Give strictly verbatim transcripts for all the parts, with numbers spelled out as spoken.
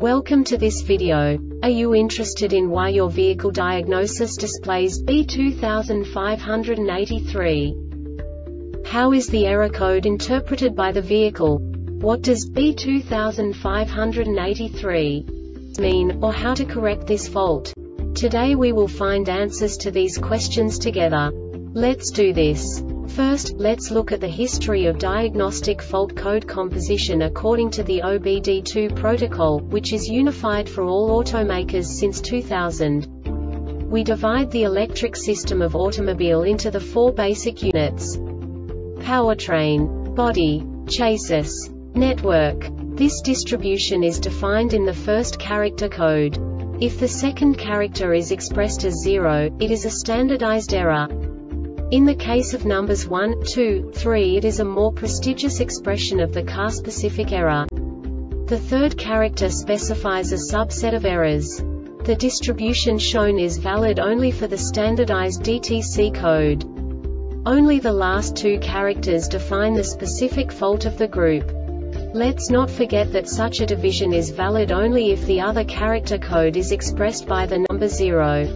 Welcome to this video. Are you interested in why your vehicle diagnosis displays B two five eight three? How is the error code interpreted by the vehicle? What does B two five eight three mean, or how to correct this fault? Today we will find answers to these questions together. Let's do this. First, let's look at the history of diagnostic fault code composition according to the O B D two protocol, which is unified for all automakers since two thousand. We divide the electric system of automobile into the four basic units: powertrain, body, chassis, network. This distribution is defined in the first character code. If the second character is expressed as zero, it is a standardized error. In the case of numbers one, two, three, it is a more prestigious expression of the car-specific error. The third character specifies a subset of errors. The distribution shown is valid only for the standardized D T C code. Only the last two characters define the specific fault of the group. Let's not forget that such a division is valid only if the other character code is expressed by the number zero.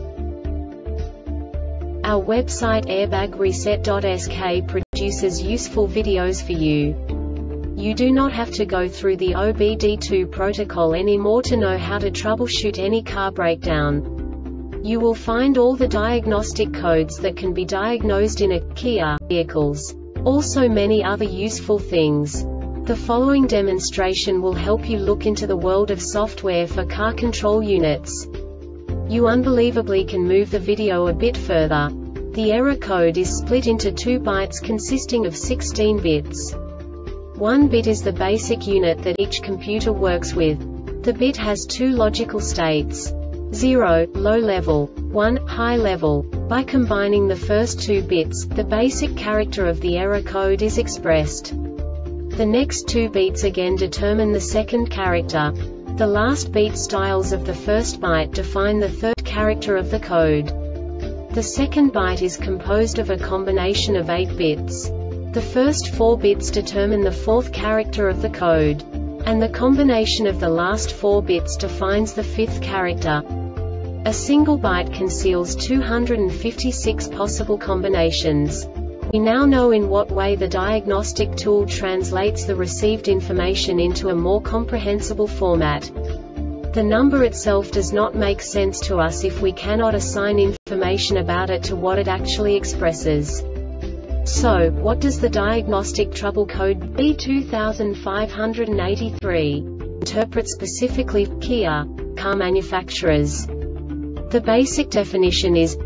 Our website airbag reset dot S K produces useful videos for you. You do not have to go through the O B D two protocol anymore to know how to troubleshoot any car breakdown. You will find all the diagnostic codes that can be diagnosed in a Kia vehicles. Also many other useful things. The following demonstration will help you look into the world of software for car control units. You unbelievably can move the video a bit further. The error code is split into two bytes consisting of sixteen bits. One bit is the basic unit that each computer works with. The bit has two logical states: zero, low level, one, high level. By combining the first two bits, the basic character of the error code is expressed. The next two beats again determine the second character. The last beat styles of the first byte define the third character of the code. The second byte is composed of a combination of eight bits. The first four bits determine the fourth character of the code. And the combination of the last four bits defines the fifth character. A single byte conceals two hundred fifty-six possible combinations. We now know in what way the diagnostic tool translates the received information into a more comprehensible format. The number itself does not make sense to us if we cannot assign information about it to what it actually expresses. So, what does the diagnostic trouble code B two five eight three interpret specifically for Kia car manufacturers? The basic definition is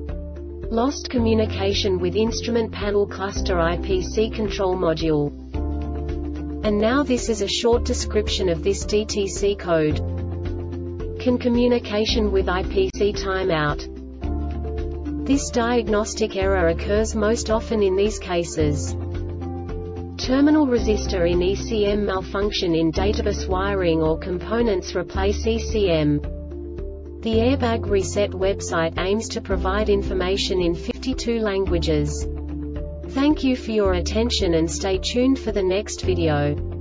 lost communication with instrument panel cluster I P C control module. And now this is a short description of this D T C code. Can communication with I P C timeout? This diagnostic error occurs most often in these cases: terminal resistor in E C M malfunction in databus wiring or components replace E C M. The Airbag Reset website aims to provide information in fifty-two languages. Thank you for your attention and stay tuned for the next video.